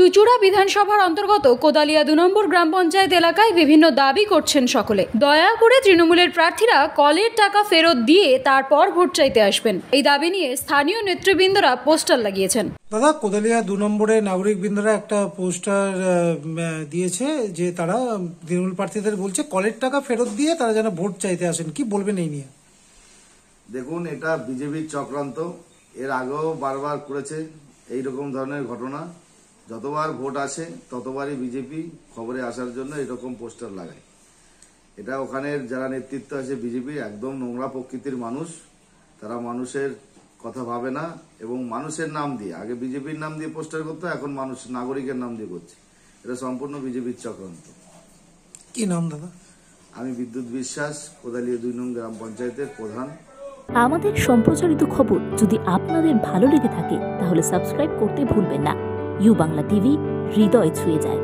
চুচুড়া বিধানসভার অন্তর্গত কোদালিয়া ২ নম্বর গ্রাম পঞ্চায়েত এলাকায় বিভিন্ন দাবি করছেন সকলে। দয়া করে তৃণমূলের প্রার্থীরা কলের টাকা ফেরত দিয়ে তারপর ভোট চাইতে আসবেন, এই দাবি নিয়ে স্থানীয় নেতৃবৃন্দরা পোস্টার লাগিয়েছেন। দাদা, কোদালিয়া ২ নম্বরে নাগরিকবৃন্দরা একটা পোস্টার দিয়েছে যে তারা তৃণমূল প্রার্থীদের বলছে কলের টাকা ফেরত দিয়ে তারা যেন ভোট চাইতে আসেন, কি বলবেন এই নিয়ে? দেখুন, এটা বিজেপির চক্রান্ত। এর আগেও বারবার করেছে এইরকম ধরনের ঘটনা। যতবার ভোট আসে ততবারই বিজেপি খবরে আসার জন্য এরকম পোস্টার লাগায়। এটা ওখানের যারা নেতৃত্ব আছে বিজেপি একদম নোংরা প্রকৃতির মানুষ। তারা মানুষের কথা ভাবে না এবং মানুষের নাম দিয়ে, আগে বিজেপির নাম দিয়ে পোস্টার করতো, এখন মানুষ নাগরিকের নাম দিয়ে করছে। এটা সম্পূর্ণ বিজেপির চক্রান্ত। কি নাম দাদা? আমি বিদ্যুৎ বিশ্বাস, কোদালিয়া ২ নং গ্রাম পঞ্চায়েতের প্রধান। আমাদের সম্প্রচারিত খবর যদি আপনাদের ভালো লেগে থাকে তাহলে সাবস্ক্রাইব করতে ভুলবেন না। ইউ বাংলা টিভি, হৃদয় ছুঁয়ে যায়।